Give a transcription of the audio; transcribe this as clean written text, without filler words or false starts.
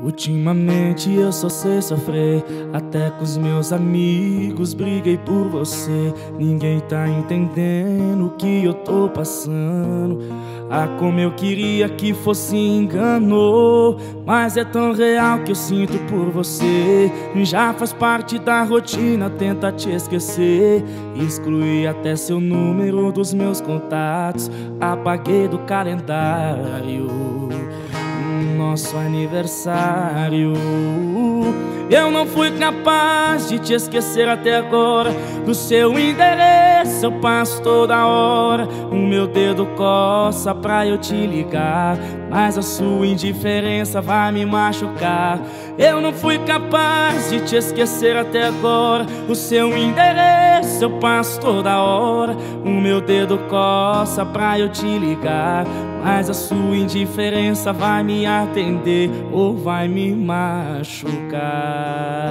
Ultimamente eu só sei sofrer, até com os meus amigos briguei por você. Ninguém tá entendendo o que eu tô passando. Ah, como eu queria que fosse engano, mas é tão real que eu sinto por você. Já faz parte da rotina, tenta te esquecer. Excluí até seu número dos meus contatos, apaguei do calendário nosso aniversário. Eu não fui capaz de te esquecer até agora. Do seu endereço eu passo toda hora. O meu dedo coça pra eu te ligar, mas a sua indiferença vai me machucar. Eu não fui capaz de te esquecer até agora. O seu endereço eu passo toda hora. O meu dedo coça pra eu te ligar, mas a sua indiferença vai me atender ou vai me machucar.